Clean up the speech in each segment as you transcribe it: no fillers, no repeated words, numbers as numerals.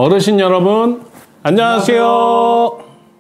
어르신 여러분, 안녕하세요.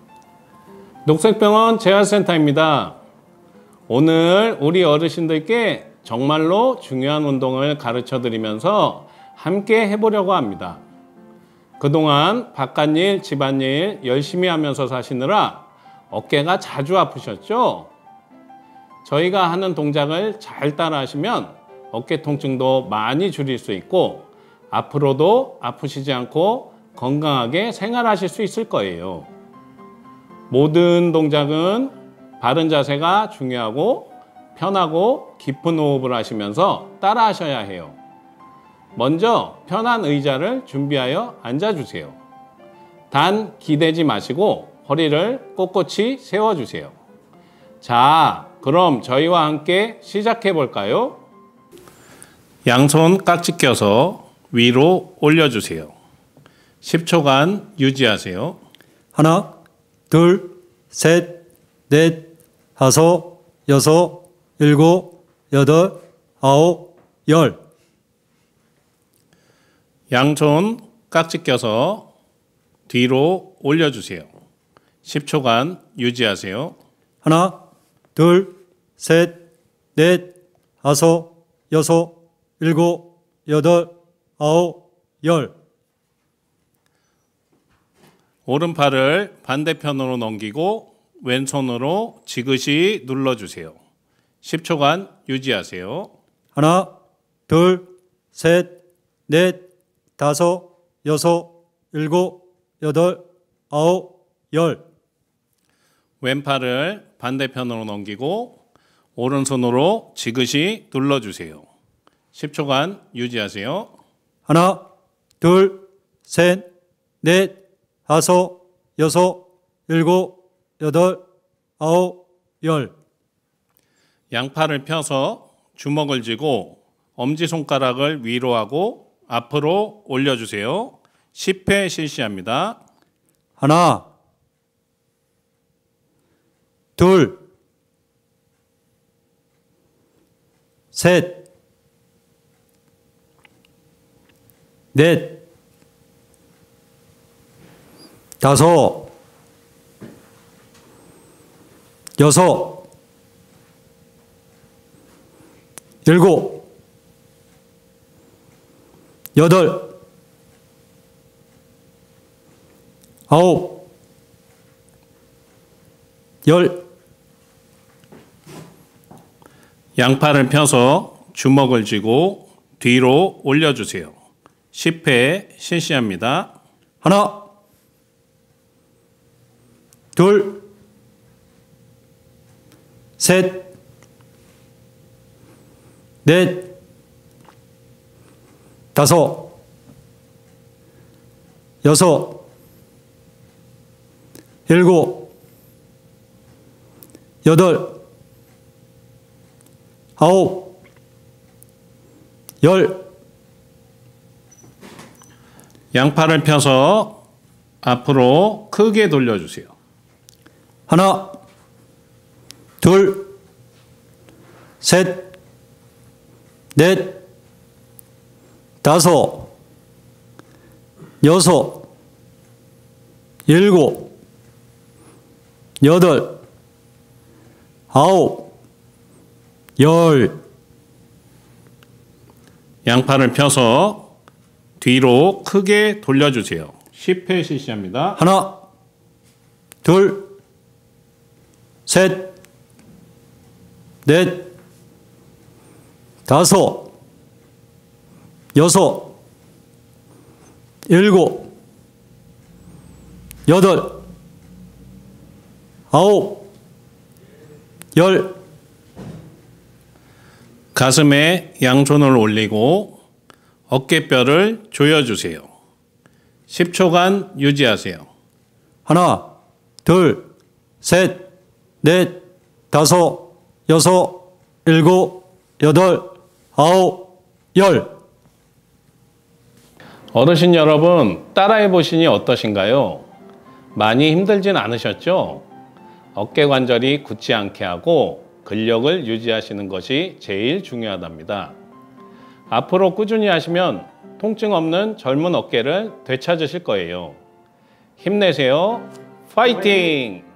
녹색병원 재활센터입니다. 오늘 우리 어르신들께 정말로 중요한 운동을 가르쳐 드리면서 함께 해보려고 합니다. 그동안 바깥일, 집안일 열심히 하면서 사시느라 어깨가 자주 아프셨죠? 저희가 하는 동작을 잘 따라 하시면 어깨 통증도 많이 줄일 수 있고 앞으로도 아프시지 않고 건강하게 생활하실 수 있을 거예요. 모든 동작은 바른 자세가 중요하고 편하고 깊은 호흡을 하시면서 따라 하셔야 해요. 먼저 편한 의자를 준비하여 앉아주세요. 단 기대지 마시고 허리를 꼿꼿이 세워주세요. 자, 그럼 저희와 함께 시작해 볼까요? 양손 깍지 껴서 위로 올려주세요. 10초간 유지하세요. 하나, 둘, 셋, 넷, 다섯, 여섯, 일곱, 여덟, 아홉, 열. 양손 깍지 껴서 뒤로 올려주세요. 10초간 유지하세요. 하나, 둘, 셋, 넷, 다섯, 여섯, 일곱, 여덟, 아홉, 열. 오른팔을 반대편으로 넘기고 왼손으로 지그시 눌러주세요. 10초간 유지하세요. 하나, 둘, 셋, 넷, 다섯, 여섯, 일곱, 여덟, 아홉, 열. 왼팔을 반대편으로 넘기고 오른손으로 지그시 눌러주세요. 10초간 유지하세요. 하나, 둘, 셋, 넷, 다섯, 여섯, 일곱, 여덟, 아홉, 열. 양팔을 펴서 주먹을 쥐고 엄지손가락을 위로 하고 앞으로 올려주세요. 10회 실시합니다. 하나, 둘, 셋, 넷, 다섯, 여섯, 일곱, 여덟, 아홉, 열. 양팔을 펴서 주먹을 쥐고 뒤로 올려주세요. 10회 실시합니다. 하나, 둘, 셋, 넷, 다섯, 여섯, 일곱, 여덟, 아홉, 열. 양팔을 펴서 앞으로 크게 돌려주세요. 하나, 둘, 셋, 넷, 다섯, 여섯, 일곱, 여덟, 아홉, 열. 양팔을 펴서 뒤로 크게 돌려주세요. 10회 실시합니다. 하나, 둘, 셋, 넷, 다섯, 여섯, 일곱, 여덟, 아홉, 열. 가슴에 양손을 올리고 어깨뼈를 조여주세요. 10초간 유지하세요. 하나, 둘, 셋, 넷, 다섯, 여섯, 일곱, 여덟, 아홉, 열. 어르신 여러분, 따라해 보시니 어떠신가요? 많이 힘들진 않으셨죠? 어깨 관절이 굳지 않게 하고 근력을 유지하시는 것이 제일 중요하답니다. 앞으로 꾸준히 하시면 통증 없는 젊은 어깨를 되찾으실 거예요. 힘내세요. 파이팅!